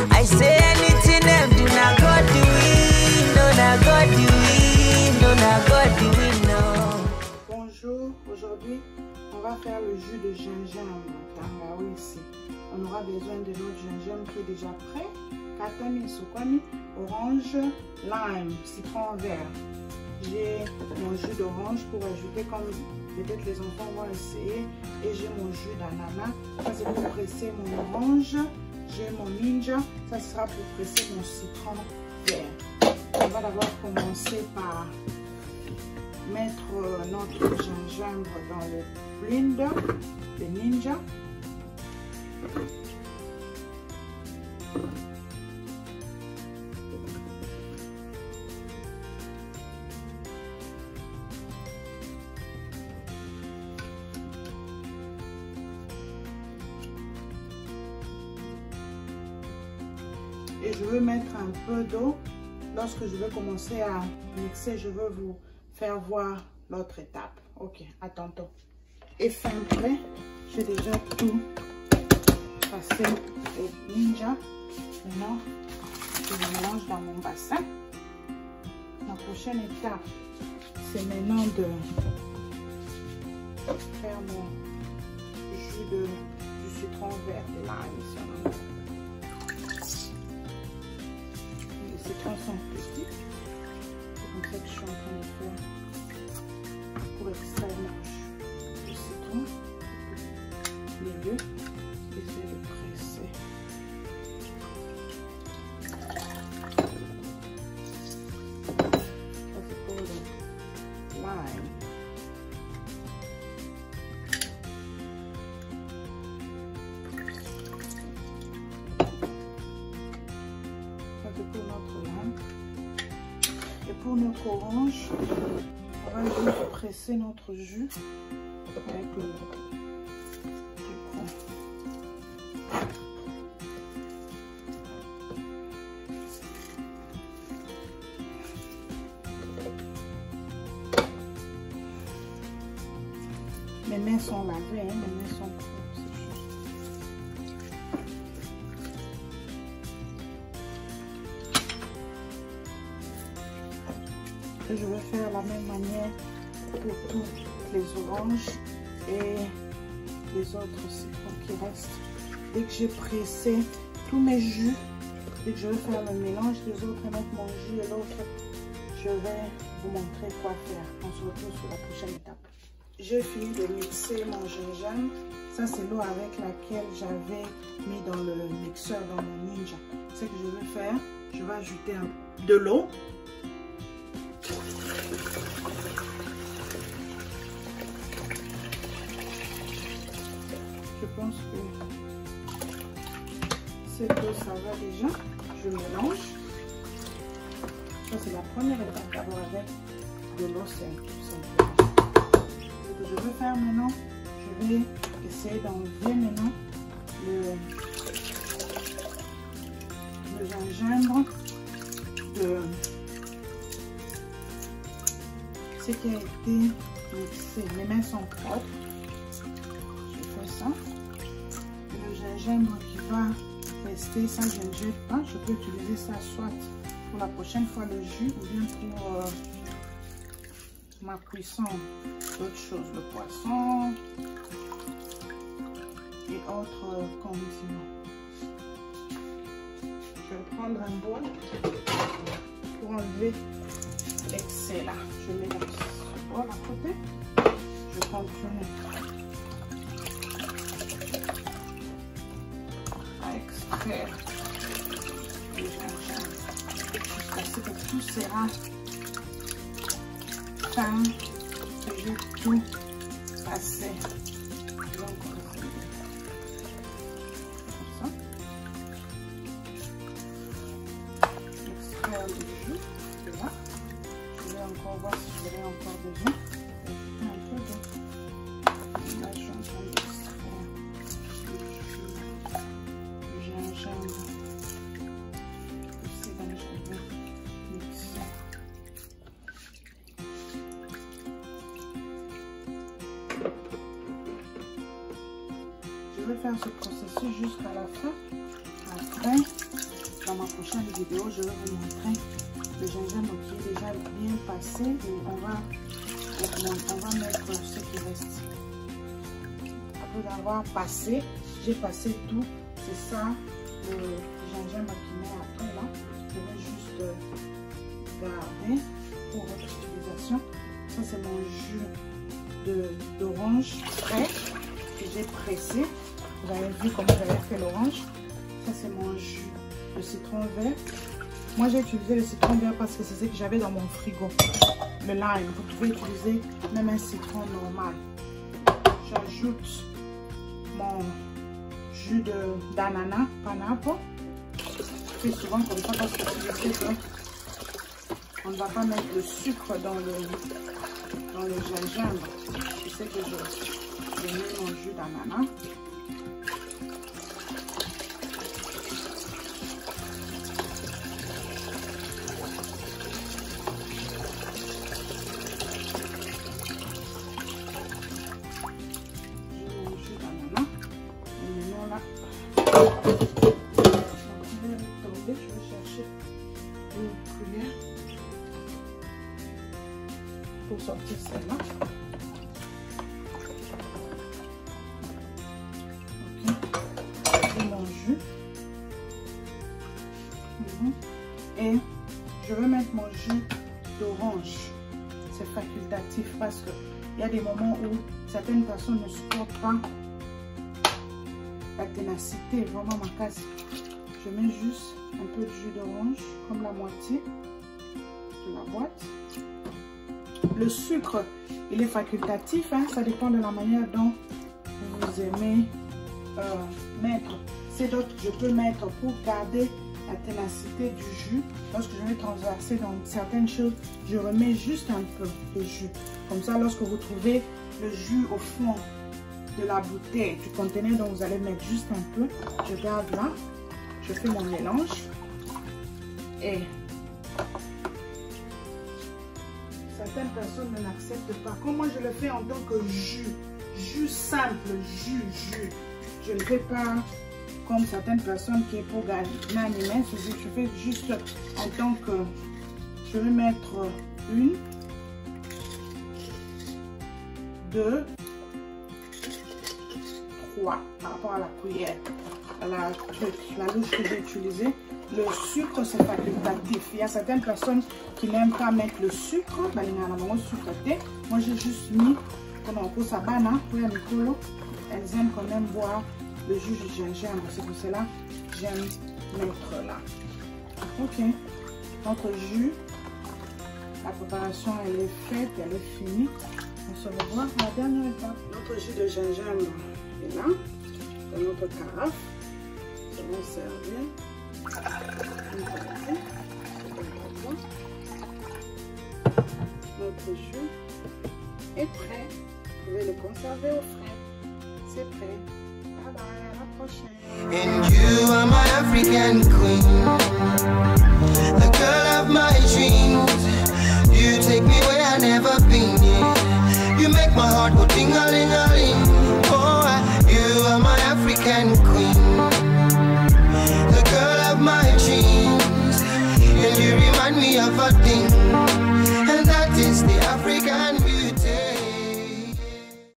I say anything them do not God do it, no not God do it, no not God do it, no. Bonjour, aujourd'hui on va faire le jus de gingembre. Tangawi ici. On aura besoin de notre gingembre qui est déjà prêt. Katani sukwani, orange, lime, citron vert. J'ai mon jus d'orange pour ajouter comme peut-être les enfants vont essayer. Et j'ai mon jus d'ananas. Ça c'est pour presser mon orange. J'ai mon ninja. Ça sera pour presser mon citron vert. On va d'abord commencer par mettre notre gingembre dans le blender, le ninja. Et je veux mettre un peu d'eau. Lorsque je vais commencer à mixer, je veux vous faire voir l'autre étape. Ok, à tantôt. Et fin prêt, j'ai déjà tout passé au ninja. Maintenant, je le mélange dans mon bassin. La prochaine étape, c'est maintenant de faire mon jus du citron vert de lime. Les citrons sont petits. C'est comme ça que je suis en train de faire pour extraire du citron. Milieu, essayer de presser. Ça c'est pour le lime. Ça c'est pour notre lime. Et pour notre orange, on va juste presser notre jus avec le mes mains sont lavées, hein, mes mains sont propres. Et je vais faire la même manière pour toutes les oranges et les autres citrons qui restent. Dès que j'ai pressé tous mes jus, dès que je vais faire le mélange des autres et mettre mon jus et l'autre, je vais vous montrer quoi faire. On se retrouve sur la prochaine étape. J'ai fini de mixer mon gingembre. Ça, c'est l'eau avec laquelle j'avais mis dans le mixeur, dans mon ninja. Ce que je vais faire, je vais ajouter de l'eau. Je pense que cette eau, ça va déjà. Je mélange. Ça, c'est la première étape. D'abord avec de l'eau, c'est tout simplement. Ce que je vais faire maintenant, je vais essayer d'enlever maintenant le gingembre de ce qui a été mixé. Mes mains sont propres. Je fais ça. Le gingembre qui va rester, ça je ne jette pas. Je peux utiliser ça soit pour la prochaine fois le jus ou bien pour ma cuisson d'autres choses, le poisson et autres condiments. Je vais prendre un bol pour enlever l'excès là. Je mets dans ce bol à côté. Je continue à extraire le gingembre jusqu'à ce que tout sera fin, que j'ai tout passé. Donc, comme ça. Extraire le jus de là. Je vais encore voir si je vais encore besoin. Un peu de. Là, je suis en train d'extraire le gingembre. Aussi, donc, je vais mixer. Je vais faire ce processus jusqu'à la fin. Après, dans ma prochaine vidéo, je vais vous montrer le gingembre qui est déjà bien passé et on va mettre ce qui reste. Après avoir passé, j'ai passé tout, c'est ça le gingembre qui met après là. Je vais juste garder pour votre utilisation. Ça c'est mon jus d'orange frais que j'ai pressé. Vous avez vu comment j'avais fait l'orange. Ça c'est mon jus de citron vert. Moi j'ai utilisé le citron vert parce que c'est ce que j'avais dans mon frigo. Le lime, vous pouvez utiliser même un citron normal. J'ajoute mon jus d'ananas, pineapple. Je fais souvent comme ça parce que je sais qu'on ne va pas mettre le sucre dans le gingembre. Je sais que je mets mon jus d'ananas. Pour sortir celle-là. Ok. Et mon jus. Et je vais mettre mon jus d'orange. C'est facultatif parce que il y a des moments où certaines personnes ne supportent pas la ténacité, vraiment ma casse. Je mets juste un peu de jus d'orange, comme la moitié de la boîte. Le sucre, il est facultatif, hein, ça dépend de la manière dont vous aimez mettre. C'est d'autres que je peux mettre pour garder la ténacité du jus. Lorsque je vais transverser dans certaines choses, je remets juste un peu de jus. Comme ça, lorsque vous trouvez le jus au fond de la bouteille, du conteneur dont vous allez mettre juste un peu, je garde là, je fais mon mélange et certaines personnes ne l'acceptent pas. Comme moi je le fais en tant que jus simple, jus. Je ne le fais pas comme certaines personnes qui est pour gagner. Je fais juste en tant que, je vais mettre 1, 2, 3 par rapport à la cuillère, à la louche que j'ai utilisée. Le sucre c'est facultatif. Il y a certaines personnes qui n'aiment pas mettre le sucre. Moi j'ai juste mis pour sa banane, pour la micro. Elles aiment quand même boire le jus du gingembre. C'est pour cela que j'aime mettre là. Ok, notre jus, la préparation elle est faite, elle est finie. On se revoit à la dernière étape. Notre jus de gingembre est là, dans notre carafe. Nous allons servir. Notre jus est prêt. Vous pouvez le conserver au frais. C'est prêt. Bye bye, à la prochaine. And you are my African queen, the girl of my dreams. You take me where I've never been. Yeah. You make my heart go ting-a-ling-a-ling. Oh, you are my African queen, the girl of my dreams. And you remind me of a thing.